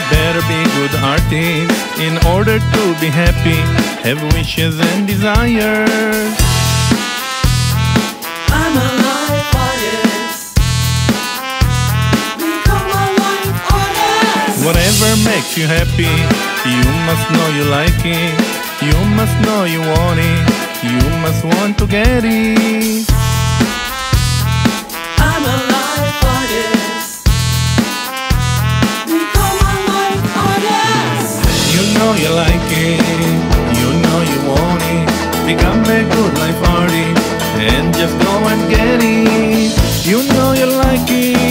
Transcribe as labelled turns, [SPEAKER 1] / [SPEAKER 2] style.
[SPEAKER 1] better be good artist in order to be happy, have wishes and desires.
[SPEAKER 2] I'm a life artist. Become a life artist.
[SPEAKER 1] Whatever makes you happy, you must know you like it. You must know you want it. You must want to get it.
[SPEAKER 2] I'm a life artist. Become a life artist.
[SPEAKER 1] You know you like it. You know you want it. Become a good life artist and just go and get it. You know you like it.